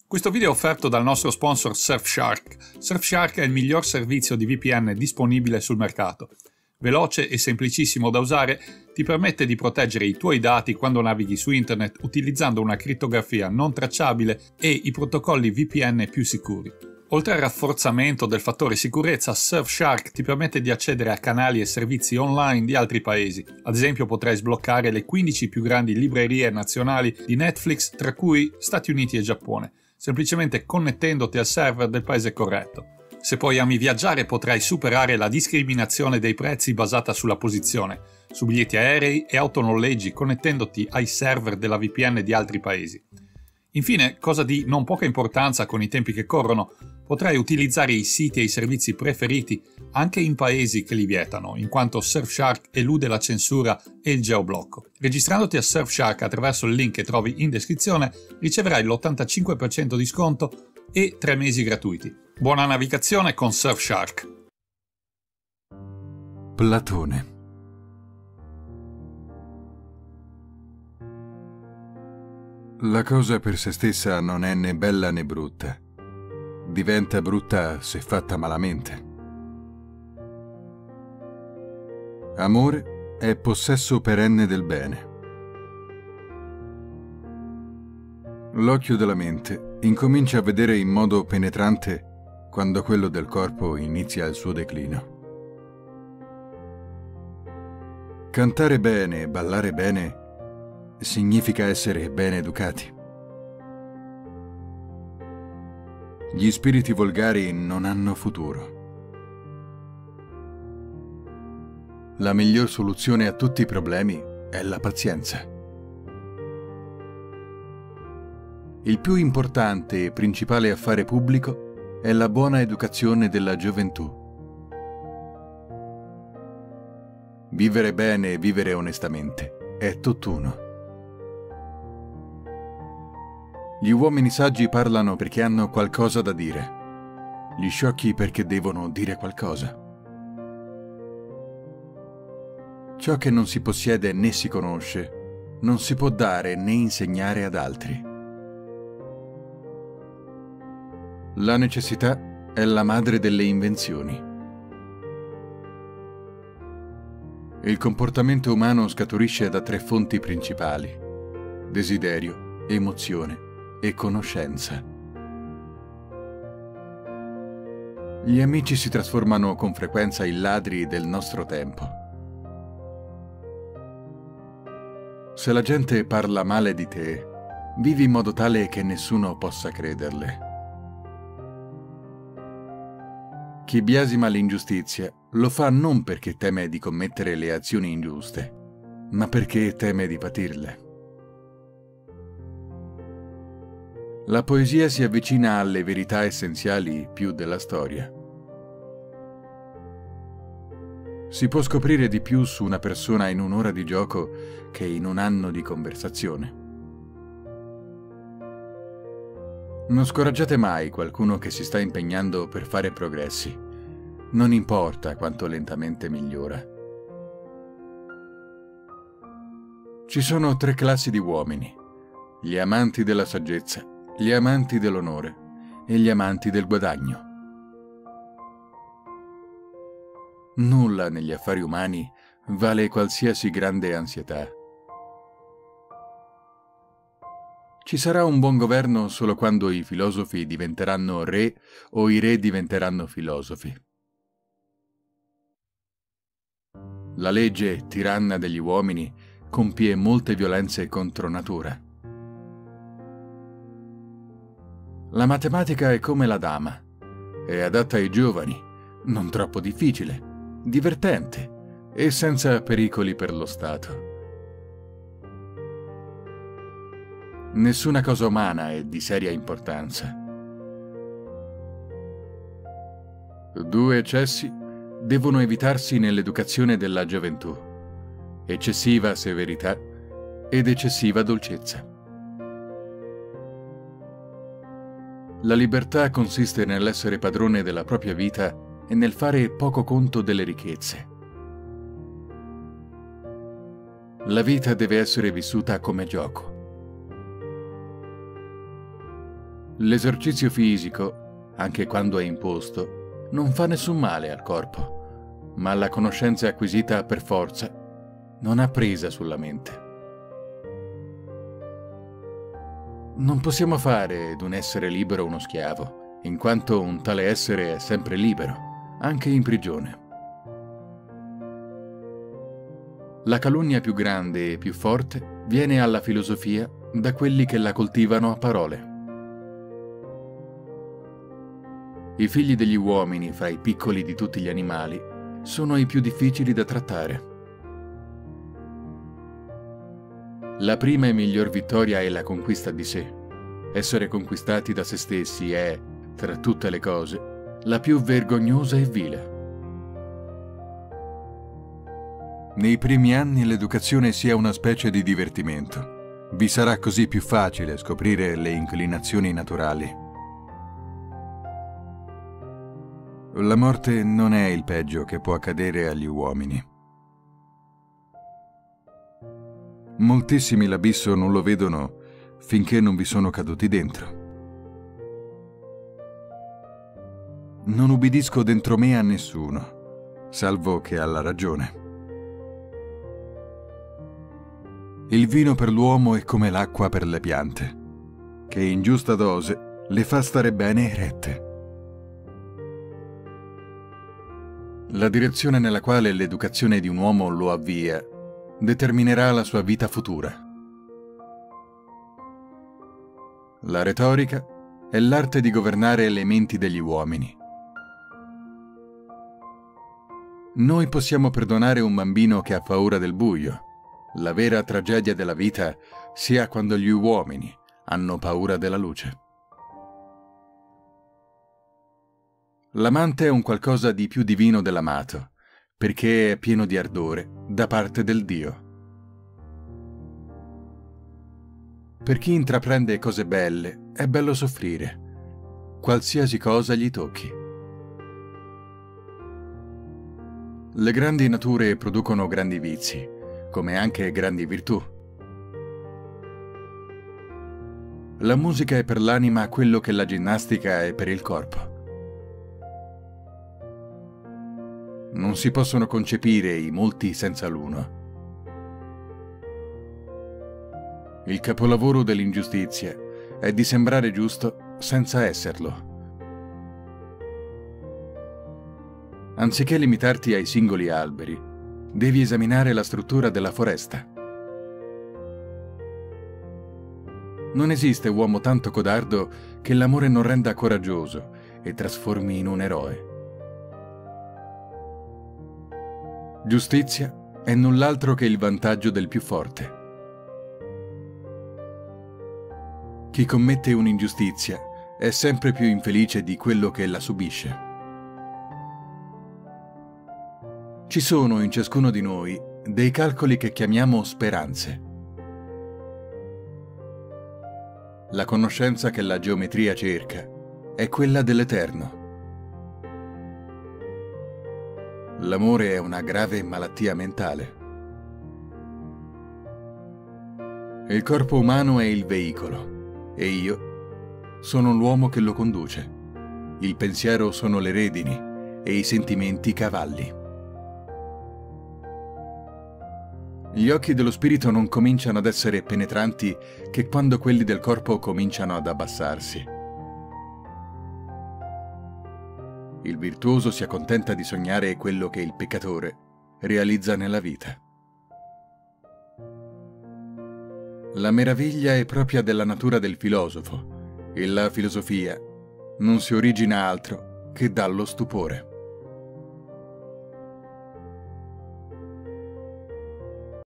Questo video è offerto dal nostro sponsor Surfshark. Surfshark è il miglior servizio di VPN disponibile sul mercato. Veloce e semplicissimo da usare, ti permette di proteggere i tuoi dati quando navighi su internet utilizzando una crittografia non tracciabile e i protocolli VPN più sicuri. Oltre al rafforzamento del fattore sicurezza, Surfshark ti permette di accedere a canali e servizi online di altri paesi. Ad esempio potrai sbloccare le 15 più grandi librerie nazionali di Netflix, tra cui Stati Uniti e Giappone, semplicemente connettendoti al server del paese corretto. Se poi ami viaggiare potrai superare la discriminazione dei prezzi basata sulla posizione, su biglietti aerei e autonoleggi connettendoti ai server della VPN di altri paesi. Infine, cosa di non poca importanza con i tempi che corrono, potrai utilizzare i siti e i servizi preferiti anche in paesi che li vietano, in quanto Surfshark elude la censura e il geoblocco. Registrandoti a Surfshark attraverso il link che trovi in descrizione, riceverai l'85% di sconto e 3 mesi gratuiti. Buona navigazione con Surfshark! Platone. La cosa per se stessa non è né bella né brutta. Diventa brutta se fatta malamente. Amore è possesso perenne del bene. L'occhio della mente incomincia a vedere in modo penetrante quando quello del corpo inizia il suo declino. Cantare bene e ballare bene significa essere ben educati. Gli spiriti volgari non hanno futuro. La miglior soluzione a tutti i problemi è la pazienza. Il più importante e principale affare pubblico è la buona educazione della gioventù. Vivere bene e vivere onestamente è tutt'uno. Gli uomini saggi parlano perché hanno qualcosa da dire, gli sciocchi perché devono dire qualcosa. Ciò che non si possiede né si conosce, non si può dare né insegnare ad altri. La necessità è la madre delle invenzioni. Il comportamento umano scaturisce da 3 fonti principali: desiderio, emozione e conoscenza. Gli amici si trasformano con frequenza in ladri del nostro tempo. Se la gente parla male di te, vivi in modo tale che nessuno possa crederle. Chi biasima l'ingiustizia lo fa non perché teme di commettere le azioni ingiuste, ma perché teme di patirle. La poesia si avvicina alle verità essenziali più della storia. Si può scoprire di più su una persona in un'ora di gioco che in un anno di conversazione. Non scoraggiate mai qualcuno che si sta impegnando per fare progressi. Non importa quanto lentamente migliora. Ci sono 3 classi di uomini: gli amanti della saggezza, gli amanti dell'onore e gli amanti del guadagno. Nulla negli affari umani vale qualsiasi grande ansietà. Ci sarà un buon governo solo quando i filosofi diventeranno re o i re diventeranno filosofi. La legge, tiranna degli uomini, compie molte violenze contro natura. La matematica è come la dama. È adatta ai giovani, non troppo difficile, divertente e senza pericoli per lo Stato. Nessuna cosa umana è di seria importanza. 2 eccessi devono evitarsi nell'educazione della gioventù: eccessiva severità ed eccessiva dolcezza. La libertà consiste nell'essere padrone della propria vita e nel fare poco conto delle ricchezze. La vita deve essere vissuta come gioco. L'esercizio fisico, anche quando è imposto, non fa nessun male al corpo, ma la conoscenza acquisita per forza non ha presa sulla mente. Non possiamo fare d'un essere libero uno schiavo, in quanto un tale essere è sempre libero, anche in prigione. La calunnia più grande e più forte viene alla filosofia da quelli che la coltivano a parole. I figli degli uomini, fra i piccoli di tutti gli animali, sono i più difficili da trattare. La prima e miglior vittoria è la conquista di sé. Essere conquistati da se stessi è, tra tutte le cose, la più vergognosa e vile. Nei primi anni l'educazione sia una specie di divertimento. Vi sarà così più facile scoprire le inclinazioni naturali. La morte non è il peggio che può accadere agli uomini. Moltissimi l'abisso non lo vedono finché non vi sono caduti dentro. Non ubbidisco dentro me a nessuno, salvo che alla ragione. Il vino per l'uomo è come l'acqua per le piante, che in giusta dose le fa stare bene erette. La direzione nella quale l'educazione di un uomo lo avvia determinerà la sua vita futura. La retorica è l'arte di governare le menti degli uomini. Noi possiamo perdonare un bambino che ha paura del buio. La vera tragedia della vita sia quando gli uomini hanno paura della luce. L'amante è un qualcosa di più divino dell'amato, perché è pieno di ardore da parte del Dio. Per chi intraprende cose belle, è bello soffrire, qualsiasi cosa gli tocchi. Le grandi nature producono grandi vizi, come anche grandi virtù. La musica è per l'anima quello che la ginnastica è per il corpo. Non si possono concepire i molti senza l'uno. Il capolavoro dell'ingiustizia è di sembrare giusto senza esserlo. Anziché limitarti ai singoli alberi, devi esaminare la struttura della foresta. Non esiste uomo tanto codardo che l'amore non renda coraggioso e trasformi in un eroe. Giustizia è null'altro che il vantaggio del più forte. Chi commette un'ingiustizia è sempre più infelice di quello che la subisce. Ci sono in ciascuno di noi dei calcoli che chiamiamo speranze. La conoscenza che la geometria cerca è quella dell'eterno. L'amore è una grave malattia mentale. Il corpo umano è il veicolo e io sono l'uomo che lo conduce. Il pensiero sono le redini e i sentimenti i cavalli. Gli occhi dello spirito non cominciano ad essere penetranti che quando quelli del corpo cominciano ad abbassarsi. Il virtuoso si accontenta di sognare quello che il peccatore realizza nella vita. La meraviglia è propria della natura del filosofo e la filosofia non si origina altro che dallo stupore.